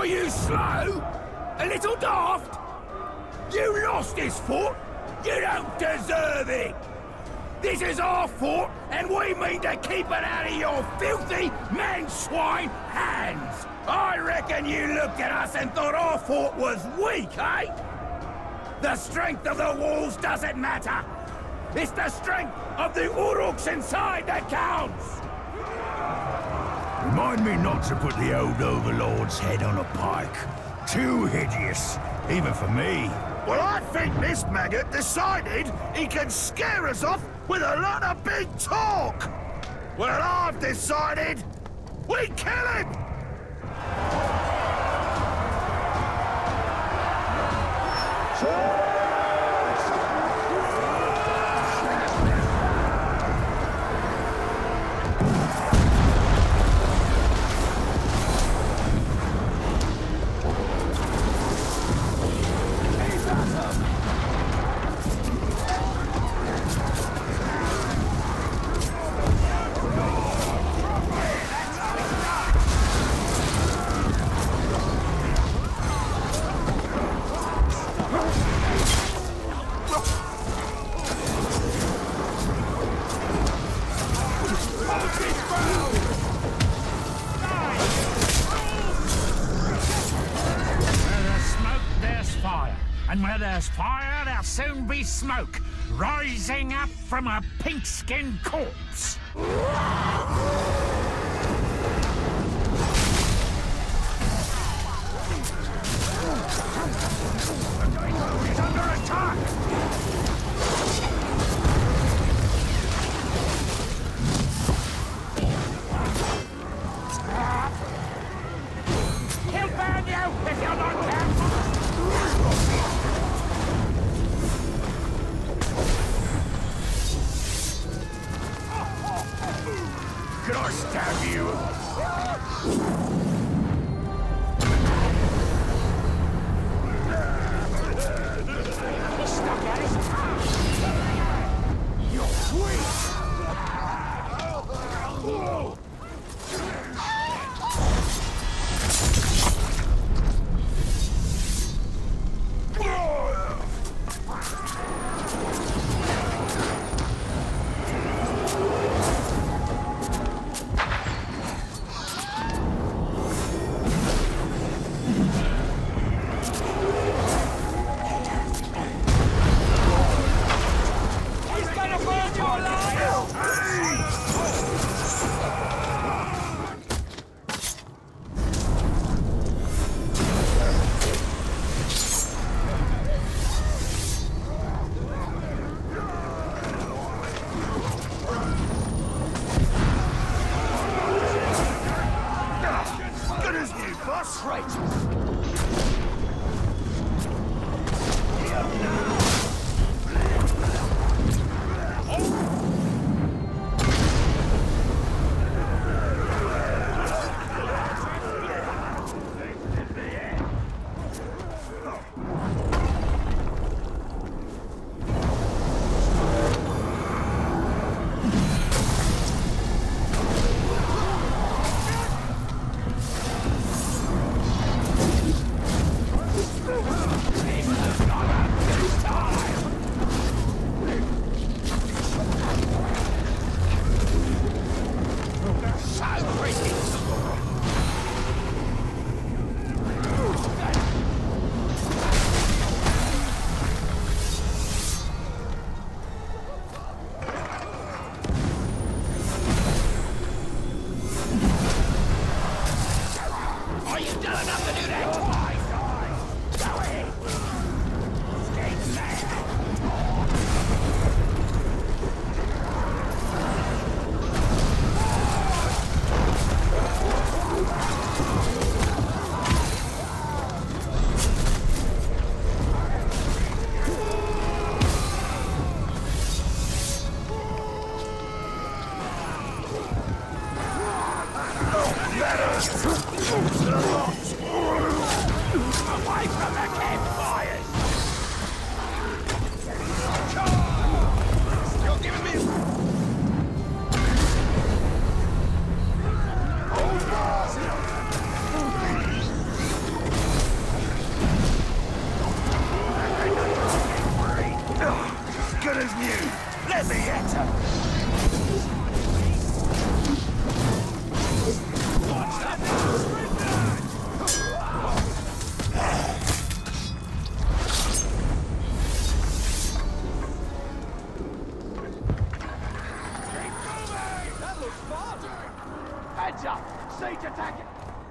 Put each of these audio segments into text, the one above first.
Are you slow? A little daft? You lost this fort! You don't deserve it! This is our fort, and we mean to keep it out of your filthy, man-swine hands! I reckon you looked at us and thought our fort was weak, eh? The strength of the walls doesn't matter! It's the strength of the Uruks inside that counts! Remind me not to put the old Overlord's head on a pike. Too hideous, even for me. Well, I think this maggot decided he can scare us off with a lot of big talk! Well, I've decided we kill him! And where there's fire, there'll soon be smoke, rising up from a pink-skinned corpse. He's under attack! He'll burn you if you're not careful! Can I stab you? as new. Let me at her. Heads up! Siege attacking!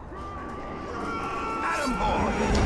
Adam boy!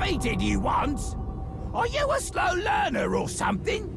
defeated you once. Are you a slow learner or something?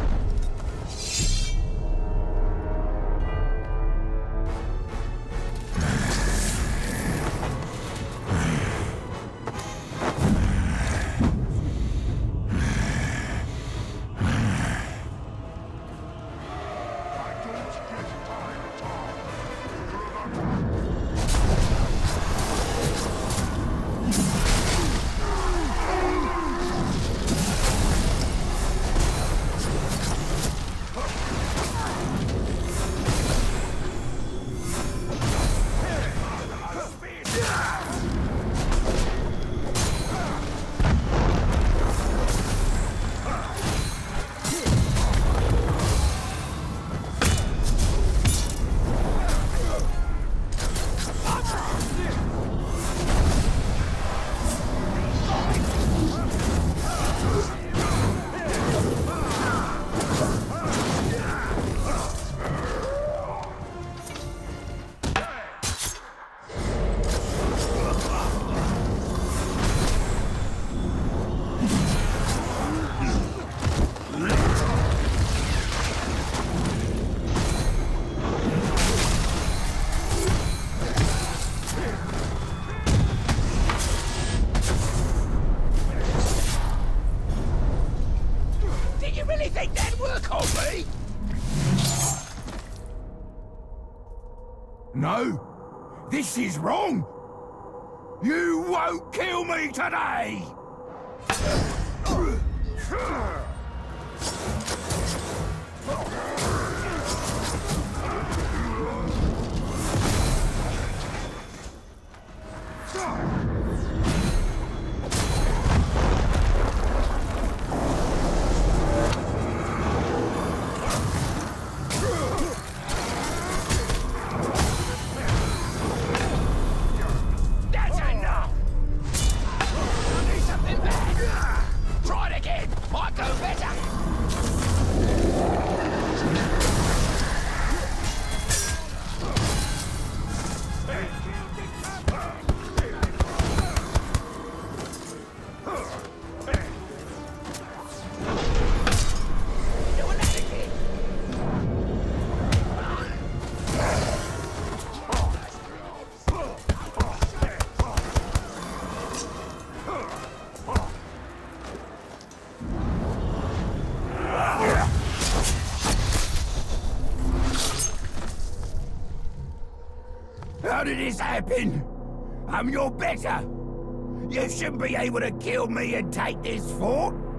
No, this is wrong. You won't kill me today! How did this happen? I'm your better. You shouldn't be able to kill me and take this fort.